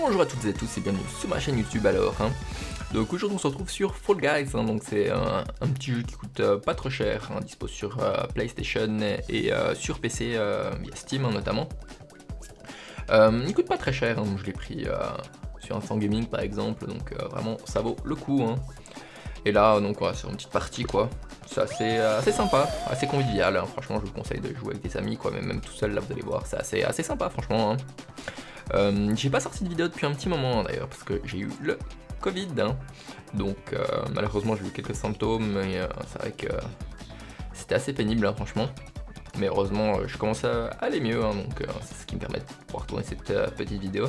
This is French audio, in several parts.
Bonjour à toutes et tous et bienvenue sur ma chaîne YouTube alors. Donc aujourd'hui on se retrouve sur Fall Guys, donc c'est un petit jeu qui coûte pas trop cher, dispo sur PlayStation et sur PC via Steam notamment. Il coûte pas très cher, je l'ai pris sur Instant Gaming par exemple, donc vraiment ça vaut le coup. Et là donc ouais, c'est une petite partie quoi, c'est assez sympa, assez convivial, franchement je vous conseille de jouer avec des amis quoi, mais même tout seul là vous allez voir, c'est assez sympa franchement. J'ai pas sorti de vidéo depuis un petit moment d'ailleurs parce que j'ai eu le Covid, donc malheureusement j'ai eu quelques symptômes et c'est vrai que c'était assez pénible franchement, mais heureusement je commence à aller mieux, donc c'est ce qui me permet de pouvoir tourner cette petite vidéo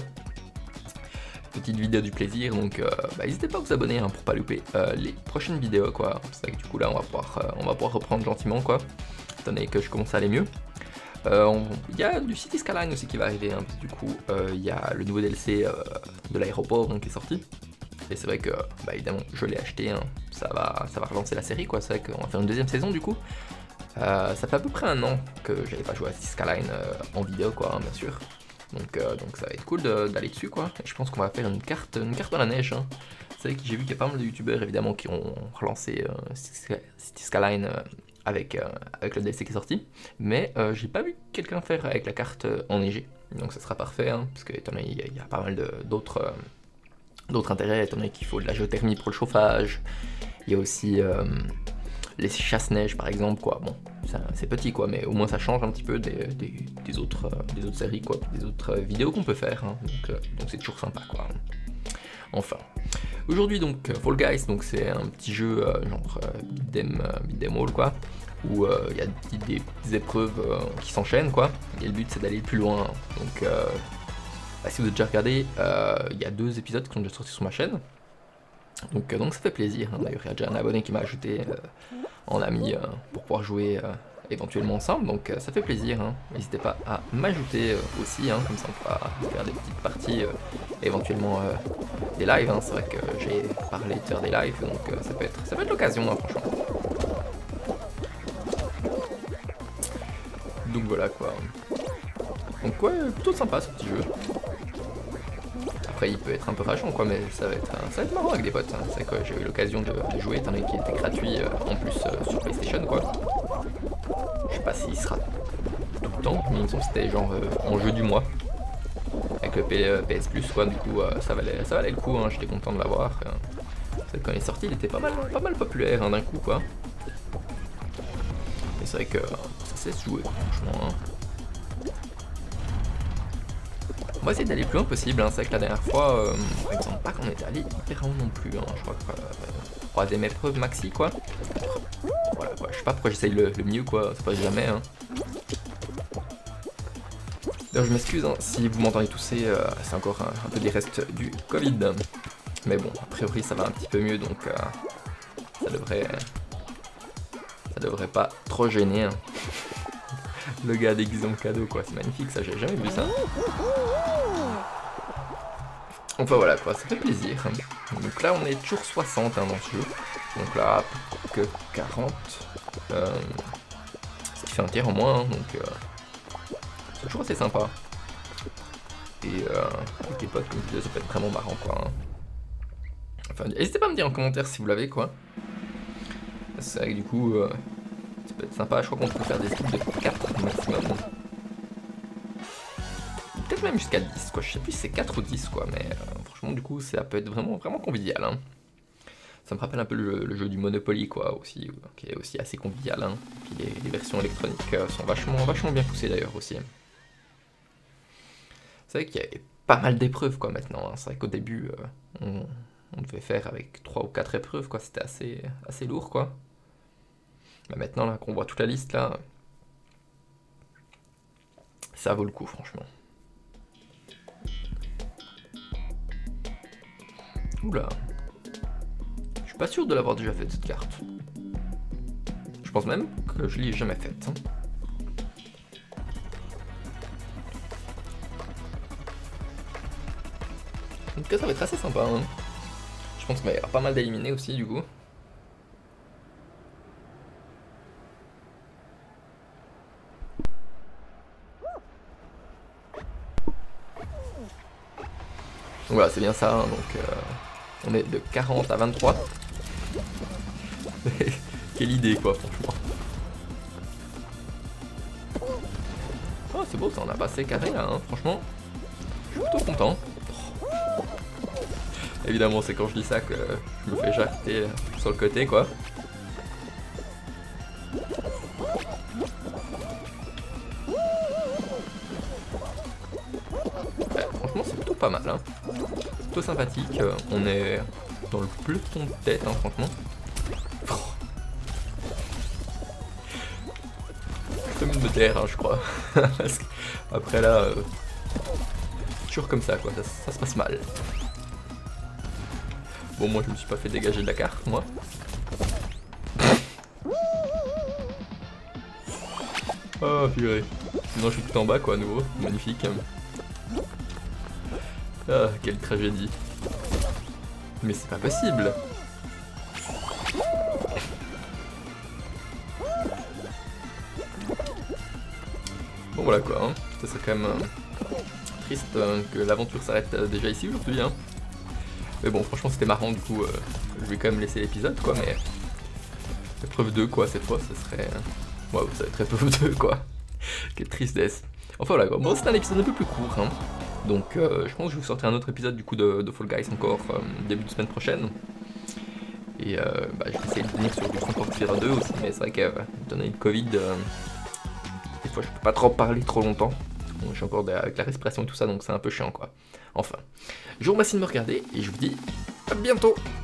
du plaisir, donc n'hésitez pas à vous abonner pour pas louper les prochaines vidéos quoi. C'est vrai que du coup là on va pouvoir reprendre gentiment quoi, étant donné que je commence à aller mieux. Il y a du City Skyline aussi qui va arriver, parce que du coup il y a le nouveau DLC de l'aéroport qui est sorti. Et c'est vrai que évidemment je l'ai acheté, ça va relancer la série quoi, c'est vrai qu'on va faire une deuxième saison du coup. Ça fait à peu près un an que j'avais pas joué à City Skyline en vidéo quoi, bien sûr. Donc ça va être cool d'aller dessus quoi. Et je pense qu'on va faire une carte dans la neige. C'est vrai que j'ai vu qu'il y a pas mal de youtubeurs évidemment qui ont relancé City Skyline avec le DLC qui est sorti, mais j'ai pas vu quelqu'un faire avec la carte enneigée, donc ça sera parfait, parce que étant donné il y a pas mal d'autres intérêts, étant donné qu'il faut de la géothermie pour le chauffage, il y a aussi les chasse-neige par exemple quoi, bon c'est petit quoi, mais au moins ça change un petit peu des autres séries quoi, des autres vidéos qu'on peut faire, donc c'est toujours sympa quoi. Enfin, aujourd'hui donc Fall Guys, donc c'est un petit jeu genre beat'em all quoi, où il y a des épreuves qui s'enchaînent quoi, et le but c'est d'aller plus loin. Donc si vous avez déjà regardé, il y a 2 épisodes qui sont déjà sortis sur ma chaîne, donc ça fait plaisir, d'ailleurs il y a déjà un abonné qui m'a ajouté en ami pour pouvoir jouer éventuellement ensemble, donc ça fait plaisir, n'hésitez pas à m'ajouter aussi, comme ça on pourra faire des petites parties, éventuellement des lives, c'est vrai que j'ai parlé de faire des lives, donc ça peut être l'occasion franchement. Donc voilà quoi. Donc ouais, plutôt sympa ce petit jeu. Après il peut être un peu rageant quoi, mais ça va être marrant avec des potes, c'est vrai que j'ai eu l'occasion de jouer étant donné qu'il était gratuit en plus sur PlayStation quoi. Je sais pas s'il sera tout le temps, mais il me semble que c'était genre en jeu du mois avec le PS Plus quoi, du coup ça valait le coup, j'étais content de l'avoir. C'est vrai que quand il est sorti il était pas mal populaire d'un coup quoi. Et c'est vrai que ça sait se jouer franchement. On va essayer d'aller le plus loin possible, c'est vrai que la dernière fois, par exemple pas qu'on était allé hyper loin non plus, je crois que troisième épreuve maxi quoi. Voilà quoi, je sais pas pourquoi j'essaye le mieux quoi, ça passe jamais. D'ailleurs je m'excuse si vous m'entendez tousser, c'est encore un peu des restes du Covid. Mais bon, a priori ça va un petit peu mieux, donc ça devrait pas trop gêner. Le gars déguisé en cadeau quoi, c'est magnifique ça, j'ai jamais vu ça. Enfin voilà quoi, ça fait plaisir. Donc là on est toujours 60 dans ce jeu, donc là que 40, ce qui fait un tiers en moins, donc c'est toujours assez sympa. Et avec les potes comme je disais ça peut être vraiment marrant quoi. Enfin n'hésitez pas à me dire en commentaire si vous l'avez quoi. C'est vrai que du coup ça peut être sympa, je crois qu'on peut faire des équipes de 4 maximum. Peut-être même jusqu'à 10 quoi, je sais plus si c'est 4 ou 10 quoi, mais franchement du coup ça peut être vraiment convivial. Ça me rappelle un peu le jeu du Monopoly quoi aussi, qui est aussi assez convivial. Puis les versions électroniques sont vachement bien poussées d'ailleurs aussi. C'est vrai qu'il y a pas mal d'épreuves quoi maintenant, c'est vrai qu'au début on devait faire avec 3 ou 4 épreuves quoi, c'était assez lourd quoi. Mais maintenant là qu'on voit toute la liste là, ça vaut le coup franchement. Oula, je suis pas sûr de l'avoir déjà fait cette carte. Je pense même que je l'ai jamais faite. Donc ça va être assez sympa. Je pense qu'il va y avoir pas mal d'éliminés aussi du coup. voilà, c'est bien ça, hein, donc on est de 40 à 23. Quelle idée quoi, franchement. Oh, c'est beau ça, on a passé carré là, hein, franchement. Je suis plutôt content. Oh. Évidemment, c'est quand je dis ça que je me fais jacter sur le côté quoi. Franchement, c'est plutôt pas mal, hein. Plutôt sympathique. On est dans le peloton de tête, hein, franchement. Je vais me taire, hein, je crois. Parce que après là, toujours comme ça, quoi. Ça se passe mal. Bon, moi, je me suis pas fait dégager de la carte, moi. Oh, purée. Sinon, je suis tout en bas, quoi, à nouveau. Magnifique. Ah, quelle tragédie. Mais c'est pas possible. Bon voilà quoi, hein. Ça serait quand même triste que l'aventure s'arrête déjà ici aujourd'hui. Hein. Mais bon, franchement c'était marrant du coup, je vais quand même laisser l'épisode quoi, mais épreuve 2 quoi cette fois, ce serait... Waouh, ça va être épreuve 2 quoi. Quelle tristesse. Enfin voilà quoi, bon c'est un épisode un peu plus court, hein. Donc je pense que je vous sortirai un autre épisode du coup de Fall Guys encore début de semaine prochaine. Et bah, je vais essayer de venir sur du Transport Fear 2 aussi, mais c'est vrai que donné le Covid, des fois je peux pas trop parler trop longtemps. Bon, je suis encore avec la respiration et tout ça, donc c'est un peu chiant quoi. Enfin, je vous remercie de me regarder et je vous dis à bientôt.